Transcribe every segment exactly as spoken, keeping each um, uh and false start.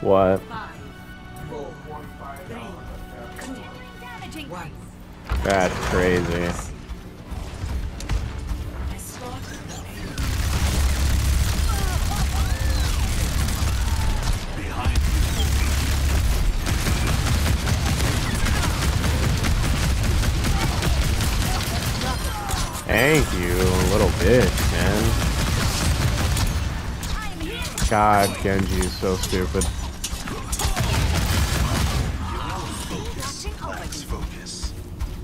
What? That's crazy. Thank you, little bitch, man. God, Genji is so stupid. Let's focus.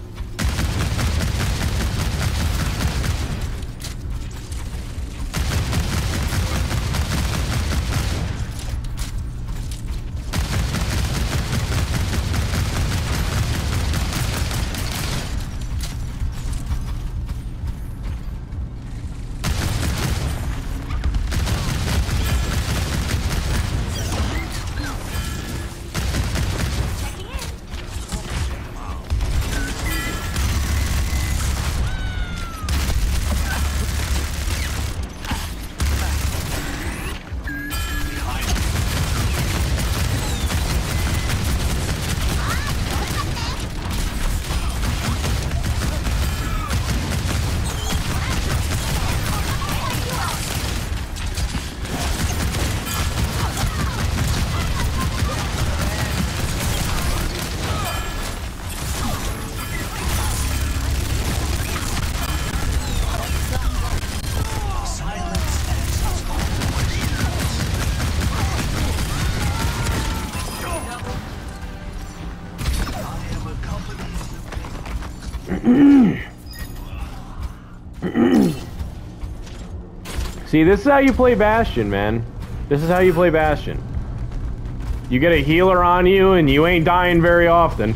See, this is how you play Bastion, man. This is how you play Bastion. You get a healer on you, and you ain't dying very often.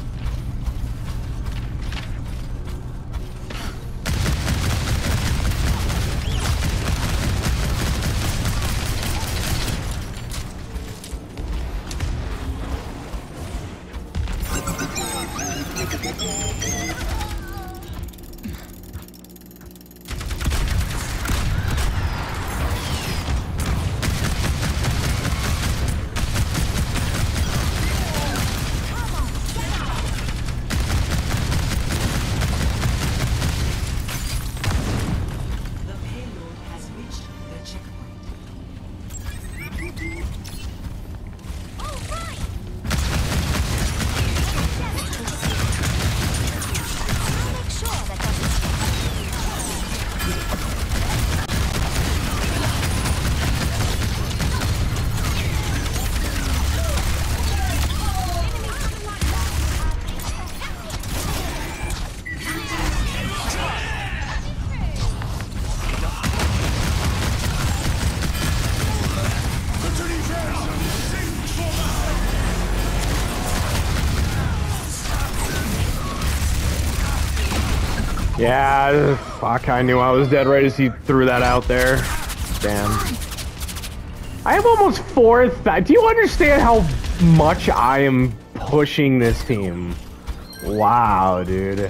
Yeah, fuck, I knew I was dead right as he threw that out there. Damn. I am almost fourth. Do you understand how much I am pushing this team? Wow, dude.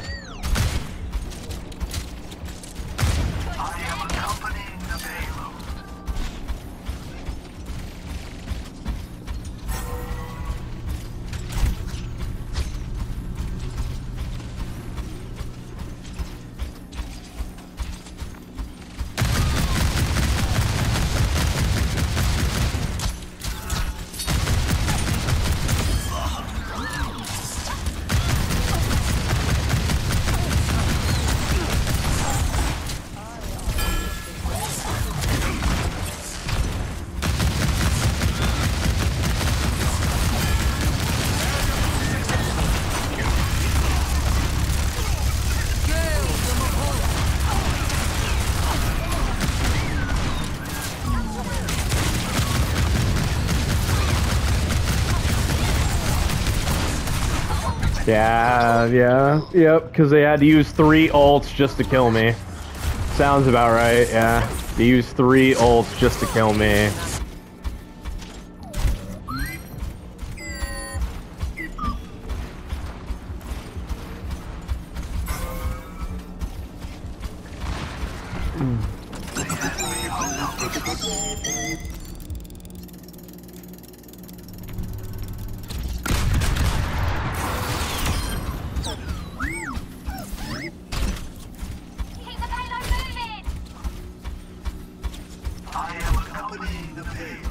Yeah, yeah, yep, because they had to use three ults just to kill me. Sounds about right, yeah. They used three ults just to kill me. Mm. accompanying the payload.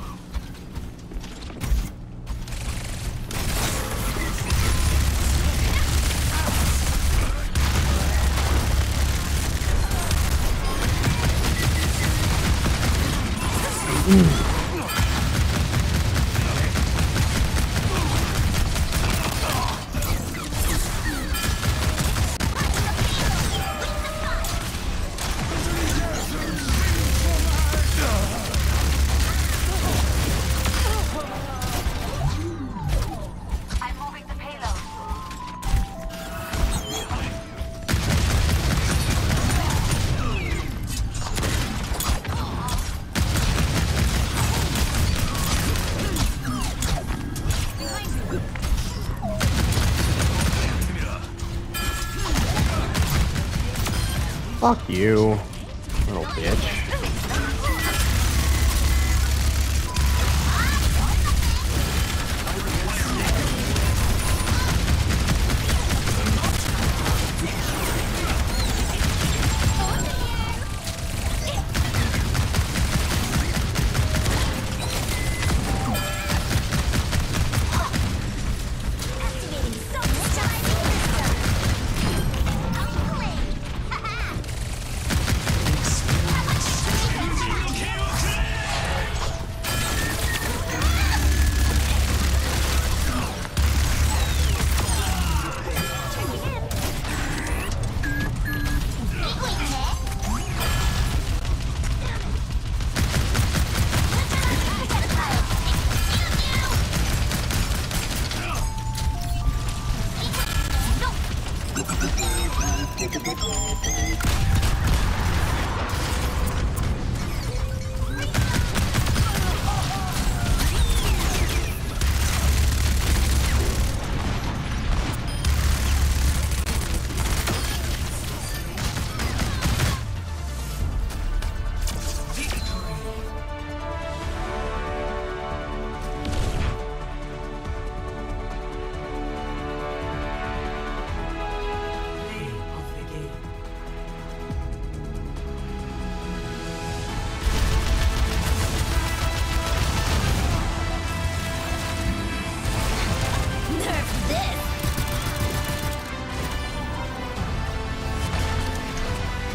Fuck you, little bitch.